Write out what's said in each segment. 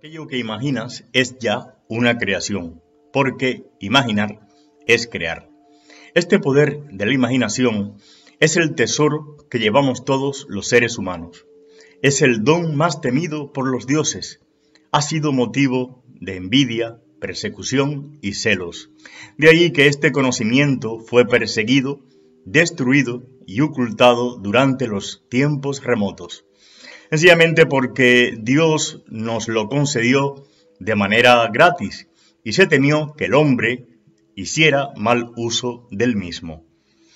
Aquello que imaginas es ya una creación, porque imaginar es crear. Este poder de la imaginación es el tesoro que llevamos todos los seres humanos. Es el don más temido por los dioses. Ha sido motivo de envidia, persecución y celos. De ahí que este conocimiento fue perseguido, destruido y ocultado durante los tiempos remotos. Sencillamente porque Dios nos lo concedió de manera gratis y se temió que el hombre hiciera mal uso del mismo.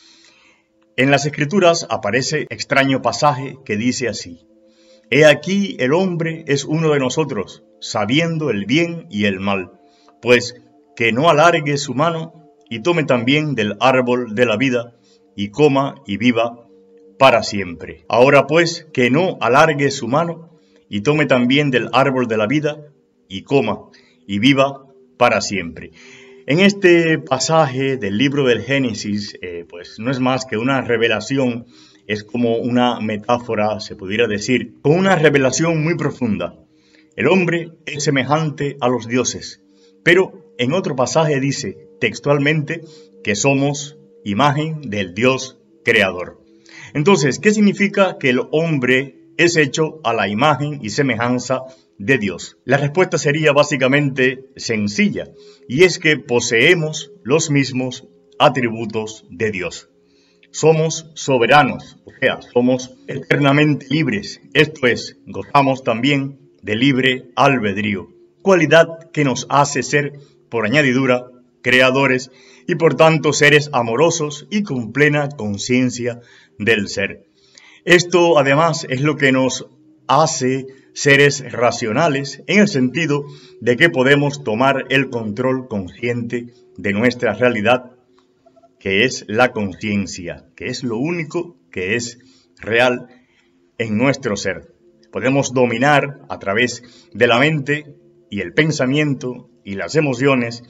En las Escrituras aparece extraño pasaje que dice así: He aquí el hombre es uno de nosotros, sabiendo el bien y el mal, pues que no alargue su mano y tome también del árbol de la vida y coma y viva para siempre. Ahora pues, que no alargue su mano y tome también del árbol de la vida y coma y viva para siempre. En este pasaje del libro del Génesis, pues no es más que una revelación, es como una metáfora, se pudiera decir, con una revelación muy profunda. El hombre es semejante a los dioses, pero en otro pasaje dice textualmente que somos imagen del Dios creador. Entonces, ¿qué significa que el hombre es hecho a la imagen y semejanza de Dios? La respuesta sería básicamente sencilla, y es que poseemos los mismos atributos de Dios. Somos soberanos, o sea, somos eternamente libres. Esto es, gozamos también de libre albedrío, cualidad que nos hace ser, por añadidura, creadores y por tanto seres amorosos y con plena conciencia del ser. Esto además es lo que nos hace seres racionales en el sentido de que podemos tomar el control consciente de nuestra realidad, que es la conciencia, que es lo único que es real en nuestro ser. Podemos dominar a través de la mente y el pensamiento y las emociones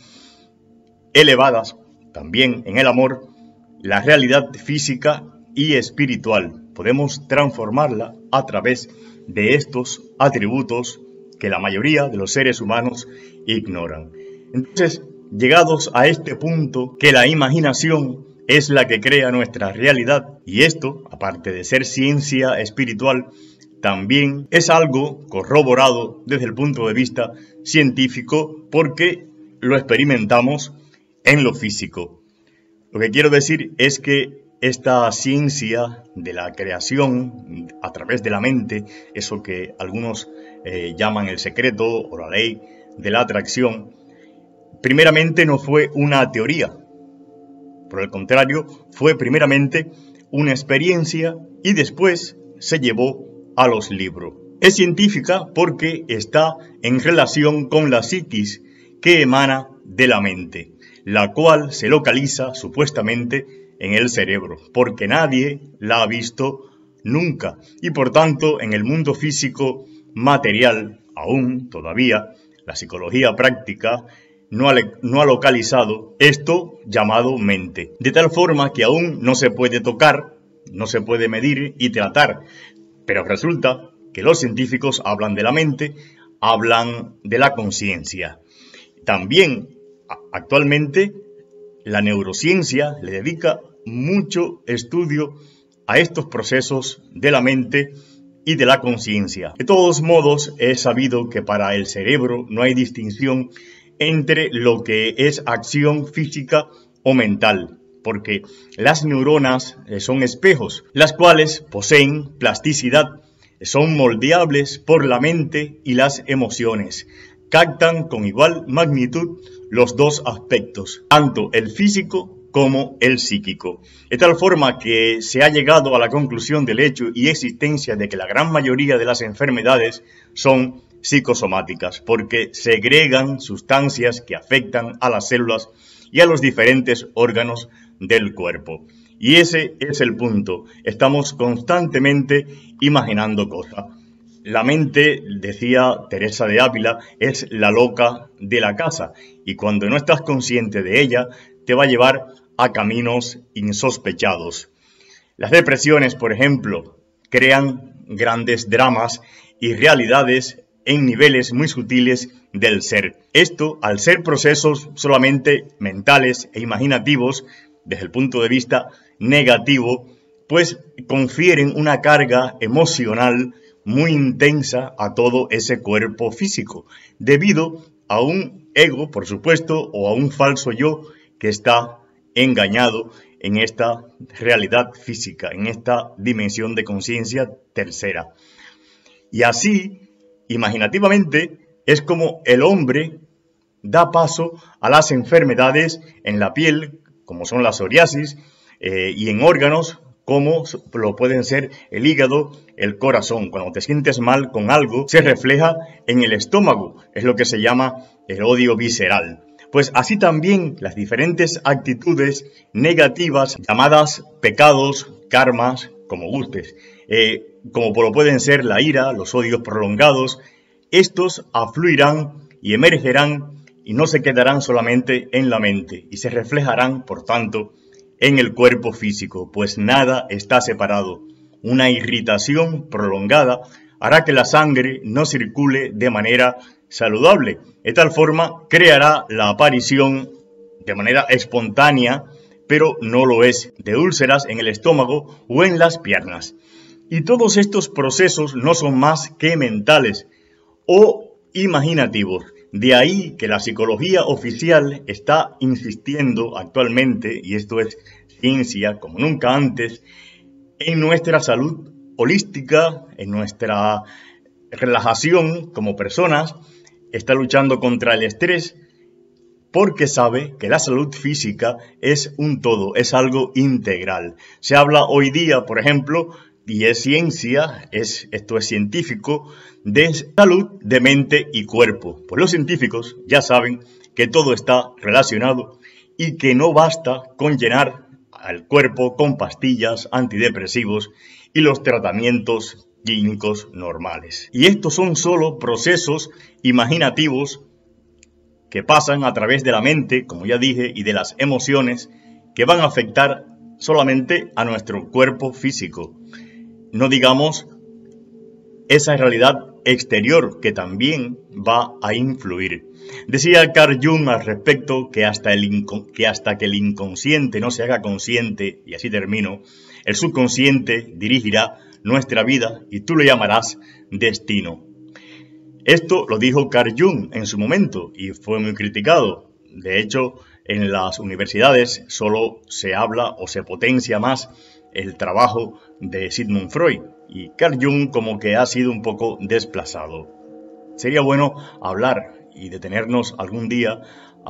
elevadas, también en el amor, la realidad física y espiritual. Podemos transformarla a través de estos atributos que la mayoría de los seres humanos ignoran. Entonces, llegados a este punto, que la imaginación es la que crea nuestra realidad, y esto, aparte de ser ciencia espiritual, también es algo corroborado desde el punto de vista científico porque lo experimentamos en lo físico. Lo que quiero decir es que esta ciencia de la creación a través de la mente, eso que algunos llaman el secreto o la ley de la atracción, primeramente no fue una teoría. Por el contrario, fue primeramente una experiencia y después se llevó a los libros. Es científica porque está en relación con la psiquis que emana de la mente, la cual se localiza supuestamente en el cerebro, porque nadie la ha visto nunca y por tanto en el mundo físico material, aún todavía, la psicología práctica no ha localizado esto llamado mente, de tal forma que aún no se puede tocar, no se puede medir y tratar, pero resulta que los científicos hablan de la mente, hablan de la conciencia. También actualmente la neurociencia le dedica mucho estudio a estos procesos de la mente y de la conciencia. De todos modos, es sabido que para el cerebro no hay distinción entre lo que es acción física o mental, porque las neuronas son espejos, las cuales poseen plasticidad, son moldeables por la mente y las emociones. Captan con igual magnitud los dos aspectos, tanto el físico como el psíquico. De tal forma que se ha llegado a la conclusión del hecho y existencia de que la gran mayoría de las enfermedades son psicosomáticas, porque segregan sustancias que afectan a las células y a los diferentes órganos del cuerpo. Y ese es el punto. Estamos constantemente imaginando cosas. La mente, decía Teresa de Ávila, es la loca de la casa, y cuando no estás consciente de ella, te va a llevar a caminos insospechados. Las depresiones, por ejemplo, crean grandes dramas y realidades en niveles muy sutiles del ser. Esto, al ser procesos solamente mentales e imaginativos, desde el punto de vista negativo, pues confieren una carga emocional muy intensa a todo ese cuerpo físico, debido a un ego, por supuesto, o a un falso yo que está engañado en esta realidad física, en esta dimensión de conciencia tercera. Y así, imaginativamente, es como el hombre da paso a las enfermedades en la piel, como son la psoriasis, y en órganos, como lo pueden ser el hígado, el corazón. Cuando te sientes mal con algo, se refleja en el estómago, es lo que se llama el odio visceral. Pues así también las diferentes actitudes negativas, llamadas pecados, karmas, como gustes, como lo pueden ser la ira, los odios prolongados, estos afluirán y emergerán y no se quedarán solamente en la mente y se reflejarán, por tanto, en el cuerpo físico, pues nada está separado. Una irritación prolongada hará que la sangre no circule de manera saludable. De tal forma, creará la aparición de manera espontánea, pero no lo es, de úlceras en el estómago o en las piernas. Y todos estos procesos no son más que mentales o imaginativos. De ahí que la psicología oficial está insistiendo actualmente, y esto es ciencia como nunca antes, en nuestra salud holística, en nuestra relajación como personas, está luchando contra el estrés porque sabe que la salud física es un todo, es algo integral. Se habla hoy día, por ejemplo, y es ciencia, esto es científico, de salud de mente y cuerpo. Pues los científicos ya saben que todo está relacionado y que no basta con llenar al cuerpo con pastillas, antidepresivos y los tratamientos clínicos normales. Y estos son solo procesos imaginativos que pasan a través de la mente, como ya dije, y de las emociones que van a afectar solamente a nuestro cuerpo físico. No digamos esa realidad exterior que también va a influir. Decía Carl Jung al respecto que hasta que el inconsciente no se haga consciente, y así termino, el subconsciente dirigirá nuestra vida y tú lo llamarás destino. Esto lo dijo Carl Jung en su momento y fue muy criticado. De hecho, en las universidades solo se habla o se potencia más el trabajo de Sigmund Freud y Carl Jung como que ha sido un poco desplazado. Sería bueno hablar y detenernos algún día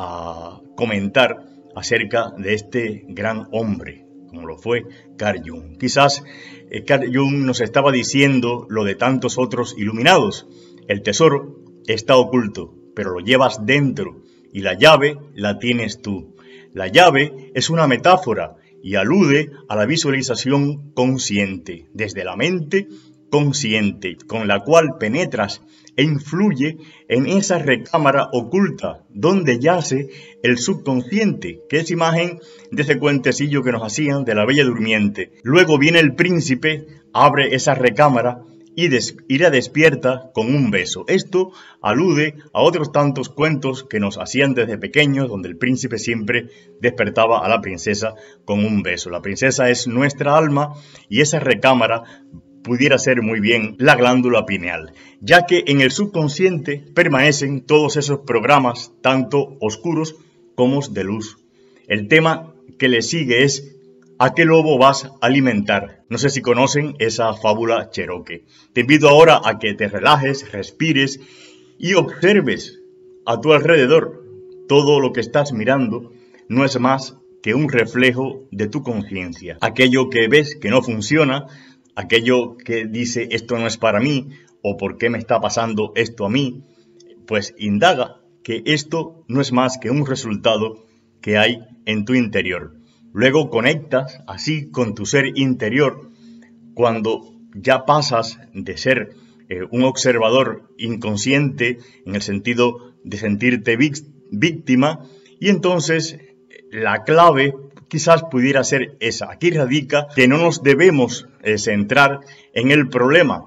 a comentar acerca de este gran hombre, como lo fue Carl Jung. Quizás Carl Jung nos estaba diciendo lo de tantos otros iluminados. El tesoro está oculto, pero lo llevas dentro y la llave la tienes tú. La llave es una metáfora y alude a la visualización consciente, desde la mente consciente, con la cual penetras e influye en esa recámara oculta donde yace el subconsciente, que es imagen de ese cuentecillo que nos hacían de la Bella Durmiente. Luego viene el príncipe, abre esa recámara y la despierta con un beso. Esto alude a otros tantos cuentos que nos hacían desde pequeños, donde el príncipe siempre despertaba a la princesa con un beso. La princesa es nuestra alma y esa recámara pudiera ser muy bien la glándula pineal, ya que en el subconsciente permanecen todos esos programas, tanto oscuros como de luz. El tema que le sigue es ¿a qué lobo vas a alimentar? No sé si conocen esa fábula Cherokee. Te invito ahora a que te relajes, respires y observes a tu alrededor. Todo lo que estás mirando no es más que un reflejo de tu conciencia. Aquello que ves que no funciona, aquello que dice esto no es para mí o por qué me está pasando esto a mí, pues indaga que esto no es más que un resultado que hay en tu interior. Luego conectas así con tu ser interior cuando ya pasas de ser un observador inconsciente en el sentido de sentirte víctima y entonces la clave quizás pudiera ser esa. Aquí radica que no nos debemos centrar en el problema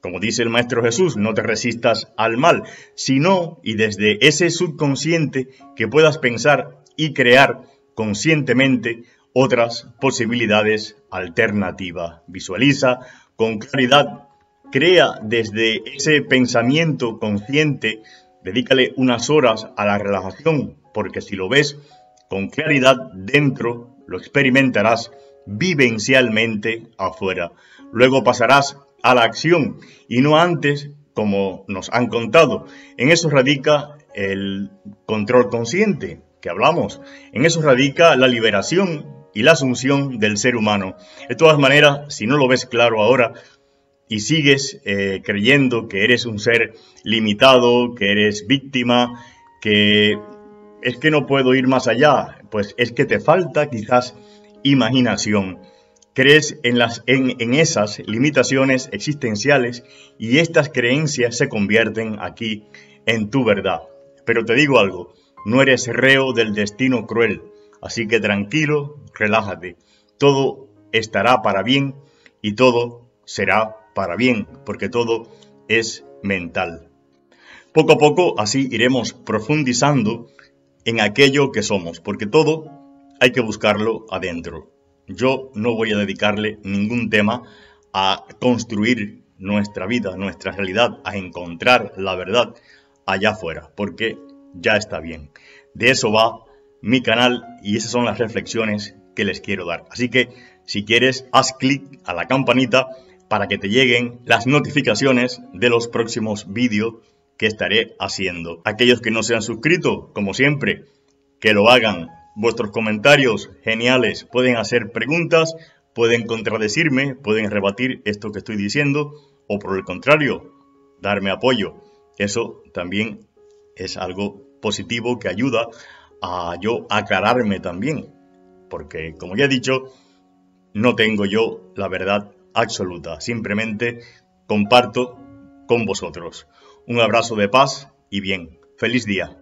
Como dice el Maestro Jesús, no te resistas al mal, sino, y desde ese subconsciente, que puedas pensar y crear conscientemente otras posibilidades alternativas. Visualiza con claridad, crea desde ese pensamiento consciente, dedícale unas horas a la relajación, porque si lo ves con claridad dentro, lo experimentarás vivencialmente afuera. Luego pasarás a la acción y no antes, como nos han contado. En eso radica el control consciente que hablamos. En eso radica la liberación y la asunción del ser humano. De todas maneras, si no lo ves claro ahora y sigues creyendo que eres un ser limitado, que eres víctima, que es que no puedo ir más allá, pues es que te falta quizás imaginación. Crees en esas limitaciones existenciales y estas creencias se convierten aquí en tu verdad. Pero te digo algo, no eres reo del destino cruel, así que tranquilo, relájate. Todo estará para bien y todo será para bien, porque todo es mental. Poco a poco así iremos profundizando en aquello que somos, porque todo hay que buscarlo adentro. Yo no voy a dedicarle ningún tema a construir nuestra vida, nuestra realidad, a encontrar la verdad allá afuera, porque ya está bien. De eso va mi canal y esas son las reflexiones que les quiero dar. Así que si quieres, haz clic a la campanita para que te lleguen las notificaciones de los próximos vídeos que estaré haciendo. Aquellos que no se han suscrito, como siempre, que lo hagan. Vuestros comentarios geniales, pueden hacer preguntas, pueden contradecirme, pueden rebatir esto que estoy diciendo o por el contrario, darme apoyo. Eso también es algo positivo que ayuda a yo aclararme también, porque como ya he dicho, no tengo yo la verdad absoluta, simplemente comparto con vosotros. Un abrazo de paz y bien, feliz día.